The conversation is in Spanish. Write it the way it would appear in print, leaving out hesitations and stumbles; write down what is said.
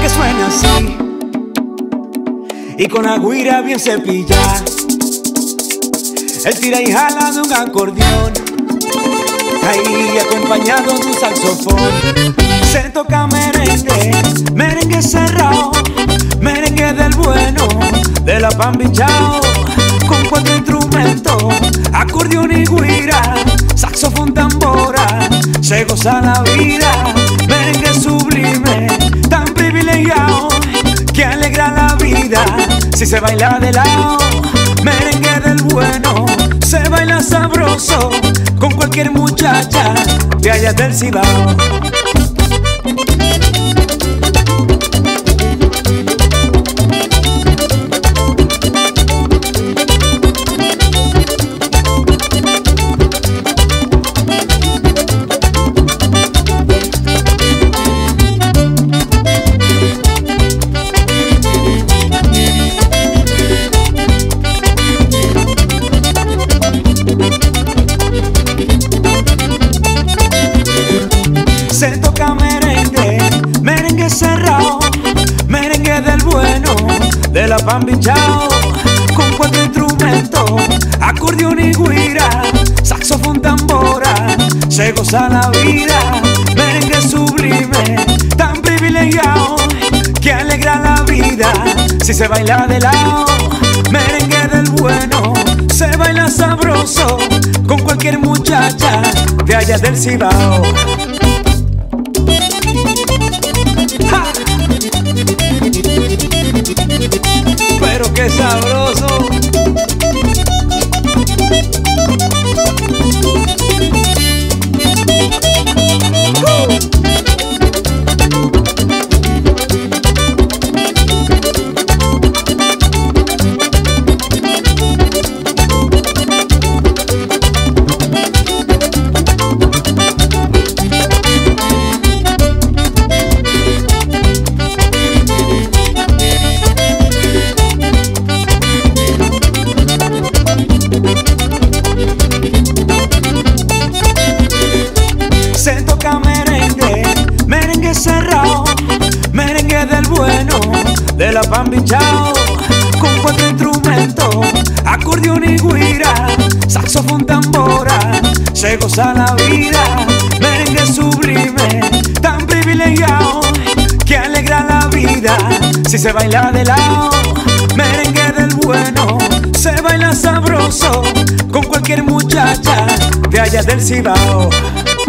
que suena así y con la guira bien cepillada. Él tira y jala de un acordeón, ahí acompañado de un saxofón. Se toca merengue, merengue cerrado, merengue del bueno, de la pambichao, con 4 instrumentos, acordeón y guira, saxofón, tambora, se goza la vida. Merengue sublime, tan privilegiado, que alegra la vida si se baila de lado. Merengue del bueno, se baila sabroso con cualquier muchacha de allá del Cibao. Se toca merengue, merengue cerrado, merengue del bueno, de la pambichao, con 4 instrumentos, acordeón y guira, saxofón, tambora, se goza la vida. Merengue sublime, tan privilegiado, que alegra la vida si se baila de lado. Merengue del bueno, se baila sabroso con cualquier muchacha de allá del Cibao. Pero qué sabroso. Se toca merengue, merengue cerrado, merengue del bueno, de la pambichao, con 4 instrumentos, acordeón y guira, saxofón, tambora, se goza la vida. Merengue sublime, tan privilegiado, que alegra la vida si se baila de lado. Merengue del bueno, se baila sabroso con cualquier muchacha de allá del Cibao.